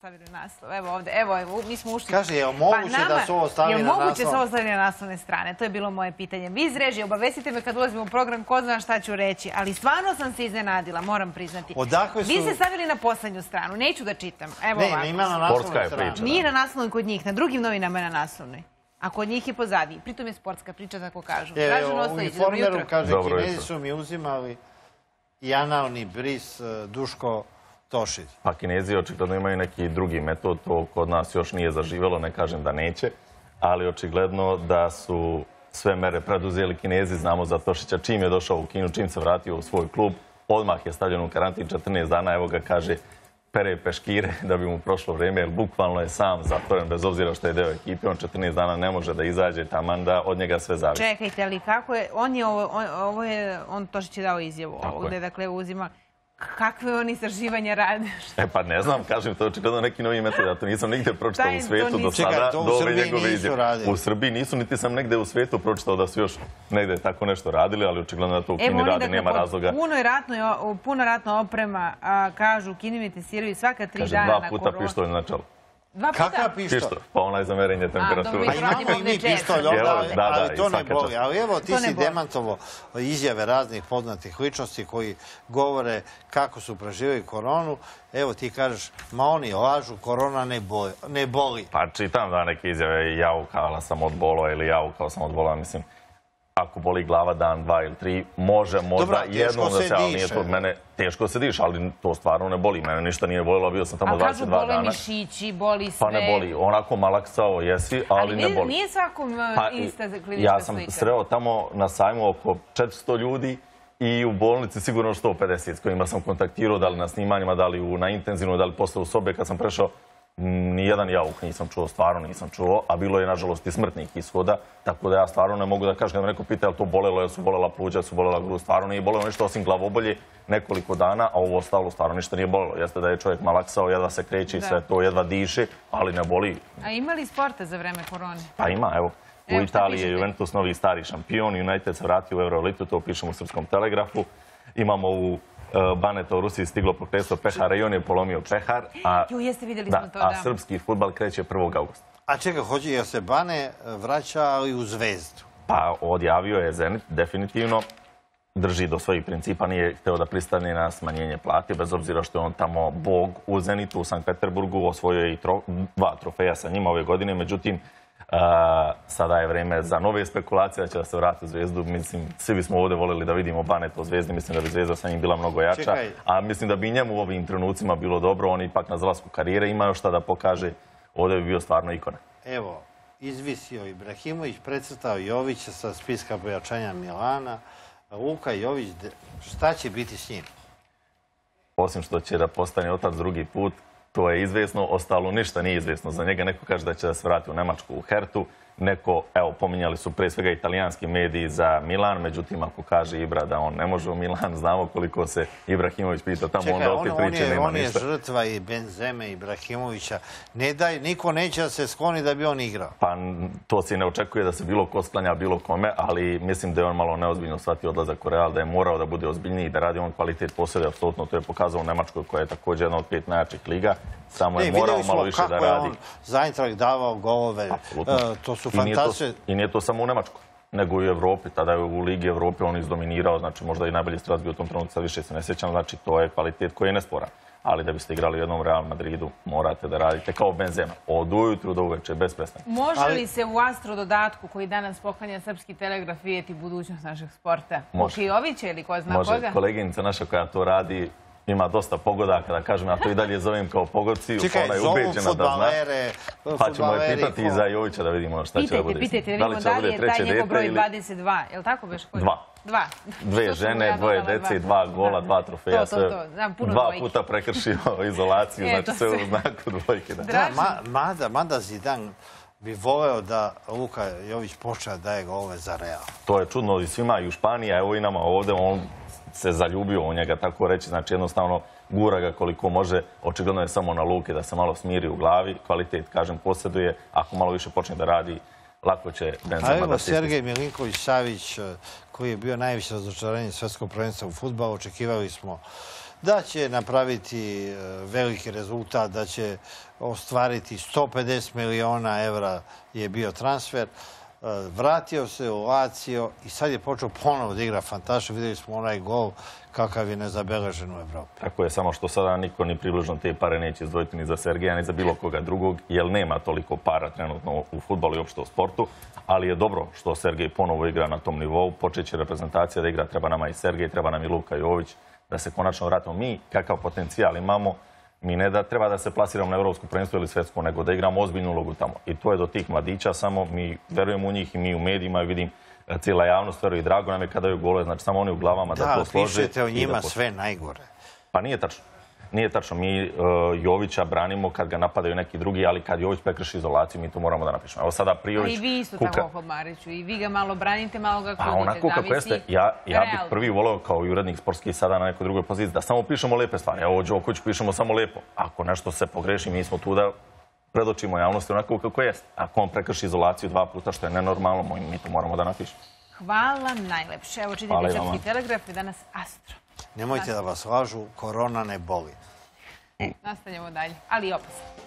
stavili naslov. Evo ovde, evo, mi smo ušli. Kaže, je li moguće da se ovo stavi na naslov? Je moguće da se ovo stavi na naslovne strane? To je bilo moje pitanje. Vi iz režije, obavestite me kad ulazimo u program, ko zna šta ću reći. Ali stvarno sam se iznenadila, moram priznati. Vi ste stavili na poslednju stranu, neću da čitam. Evo ovako. Ne, ima na naslovnoj strani. Nije na naslovnoj kod njih, na drugim novinama je na naslovnoj. A kod njih je pozadiji. Pritom je sportska priča, tako kažu. U Informeru, kaže, Kinezi su mi uzimali i analni bris Duško Tošić. Pa Kinezi očigledno imaju neki drugi metod, to kod nas još nije zaživelo, ne kažem da neće, ali očigledno da su sve mere preduzeli Kinezi, znamo za Tošića čim je došao u Kinu, čim se vratio u svoj klub, odmah je stavljen u karantin 14 dana, evo ga kaže, pere peškire da bi mu prošlo vrijeme, jer bukvalno je sam zatvoren, bez obzira što je deo ekipe, on 14 dana ne može da izađe taman da od njega sve zavisi. Čekajte, ali kako je, on Tošić je dao izjavu ovo, gde dakle uzima, kakve on istraživanja rade? Pa ne znam, kažem, to je očigledno neki novi metod, ja to nisam nigde pročitao u svijetu do sada, do ove njegove izjave. U Srbiji nisu, niti sam negde u svijetu pročitao da su još negde tako nešto radili, ali očigledno da to u Kini radi, nema razloga. Puno ratno oprema, kažu, u Kini mi testiraju svaka 3 dana na koronu. Kaže, 2 puta pištolj na čelu. Kakav pištolj? Pa onaj za merenje temperature. A imamo i mi pištolj, ali to ne boli. Ali evo, ti si demantovo izjave raznih poznatih ličnosti koji govore kako su preživjeli koronu. Evo, ti kažeš, ma oni lažu, korona ne boli. Pa čitam da neke izjave, jaukala sam od bolova ili jaukao sam od bolova, mislim. Ako boli glava dan, 2 ili 3, može možda jednom da se, ali nije to od mene. Teško se diše, ali to stvarno ne boli. Mene ništa nije bolilo, bio sam tamo 22 dana. A kažu bole mišići, boli sve. Pa ne boli, onako malaksao jesi, ali ne boli. Ali nije svakom ista klinička slika. Ja sam sreo tamo na sajmu oko 400 ljudi i u bolnici sigurno 150 s kojima sam kontaktirao, da li na snimanjima, da li na intenzivno, da li posle u sobe. Kad sam prešao, nijedan jauk nisam čuo, stvarno nisam čuo, a bilo je nažalost i smrtnih ishoda, tako da ja stvarno ne mogu da kažem, kad me neko pita je li to bolelo, je su bolela pluća, su bolela grudi, stvarno nije bolelo ništa osim glavobolje nekoliko dana, a ovo ostalo stvarno ništa nije bolelo. Jeste da je čovjek malaksao, jedva se kreće i sve to, jedva diše, ali ne boli. A ima li sporta za vreme korone? Pa ima, evo. U Italiji je Juventus novi stari šampion, United se vratio u Eurolitu, to pišemo u Srpskom telegrafu. Imamo u Baneta u Rusiji stiglo prokletstvo pehara i on je polomio pehar. A srpski fudbal kreće 1. augusta. A čekaj, hoće jer se Bane vraća ali u Zvezdu? Pa odjavio je Zenit, definitivno. Drži do svojih principa, nije hteo da pristane na smanjenje plate, bez obzira što je on tamo bog u Zenitu, u Sankt Peterburgu, osvojio je i 2 trofeja sa njima ove godine, međutim, sada je vreme za nove spekulacije da će da se vrati u Zvezdu. Mislim, svi bismo ovdje voljeli da vidimo Baneta u Zvezdi. Mislim da bi Zvezda sa njim bila mnogo jača. A mislim da bi njemu u ovim trenucima bilo dobro. On ipak na zalasku karijere ima još šta da pokaže. Ovdje bi bio stvarno ikona. Evo, izvisio Ibrahimović, precrtao Jovića sa spiska pojačanja Milana. Luka Jović, šta će biti s njim? Osim što će da postane otac drugi put, to je izvjesno, ostalo ništa nije izvjesno. Za njega neko kaže da će da se vrati u Nemačku, u Hertu. Neko, evo, pominjali su pre svega italijanski mediji za Milan, međutim, ako kaže Ibra da on ne može u Milan, znamo koliko se Ibrahimović pita tamo, onda opet priče nema ništa. On je žrtva i Benzeme, Ibrahimovića. Ne daj, niko neće da se skloni da bi on igrao. Pa to se ne očekuje da se bilo ko sklanja bilo kome, ali mislim da je on malo neozbiljno shvatio odlazak u Real, da je morao da bude ozbiljniji, da radi on kvalitet posjede, apsolutno to je pokazao u Nemačkoj, koja je također jedna od 5 najjačih liga. Samo je morao malo više da radi. Vidjeli smo kako je on za Eintracht davao golove. To su fantastične. I nije to samo u Nemačkoj, nego i u Evropi. Tada je u Ligi Evrope on izdominirao, znači možda i najbolji strelac bio u tom trenutku, sad više se ne sjećam, znači to je kvalitet koji je nesporan. Ali da biste igrali u jednom Real Madridu, morate da radite kao Benzema, od ujutru do uveče, bez prestanka. Može li se u Astro dodatku koji danas poklanja Srpski telegraf vidjeti budućnost našeg sporta? Može. Lukijovića ili ko zna koga? Može, koleginica naša koja to radi, ima dosta pogodaka, da kažem, ja to i dalje zovem kao pogodci. Čekaj, zovu futbalere. Pa ćemo je pitati i za Jovića da vidimo šta će da bude. Pitajte, da vidimo da li je taj njegov broj 22. Je li tako beš? 2. 2 žene, 2 dece, 2 gola, 2 trofeja. 2 puta prekršio izolaciju, znači sve u znaku dvojke. Mada Zidane bi voleo da Luka Jović počne da daje golove za Real. To je čudno i svima, i u Španiji, a evo i nama ovdje, on se zaljubio u njega, tako reći, znači jednostavno gura ga koliko može, očigledno je samo na Luke da se malo smiri u glavi, kvalitet, kažem, posjeduje, ako malo više počne da radi, lako će Benzema da evo, Sergej Milinković-Savić, koji je bio najviše razočaranje svjetskog prvenstva u fudbalu, očekivali smo da će napraviti veliki rezultat, da će ostvariti 150 miliona evra je bio transfer. Vratio se u Lazio i sad je počeo ponovo da igra fantastično. Vidjeli smo onaj gol kakav je nezabeležen u Evropi. Tako je, samo što sada niko ni približno te pare neće izdvojiti ni za Sergeja, ni za bilo koga drugog, jer nema toliko para trenutno u fudbalu i uopšte u sportu, ali je dobro što Sergej ponovo igra na tom nivou. Počeće reprezentacija da igra, treba nama i Sergej, treba nam i Luka Jović, da se konačno vratimo. Mi kakav potencijal imamo, mi ne da treba da se plasiramo na evropsko prvenstvo ili svetsko, nego da igramo ozbiljnu ulogu tamo. I to je do tih mladića, samo mi verujemo u njih i mi u medijima i vidim cijela javnost veruje i drago nam je kada daju gole, znači samo oni u glavama da to slože. Da, pišete o njima sve najgore. Pa nije tačno. Nije tačno. Mi Jovića branimo kad ga napadaju neki drugi, ali kad Jović prekrši izolaciju, mi to moramo da napišemo. Evo sada Prijović... A i vi isto tako, Mariću. I vi ga malo branite, malo ga kudite. A onako kako jeste, ja bih prvi voleo kao i urednik sportski sada na nekoj drugoj poziciji da samo pišemo lepe stvari. Evo, Đoković pišemo samo lepo. Ako nešto se pogreši, mi smo tu da predočimo javnosti onako kako jeste. Ako on prekrši izolaciju 2 puta, što je nenormalno, mi to moramo da napišemo. Hvala najlepše. Evo čitajte Srpski telegraf i danas Astro. Nemojte da vas lažu, korona ne boli. Nastavljamo dalje, ali i opasno.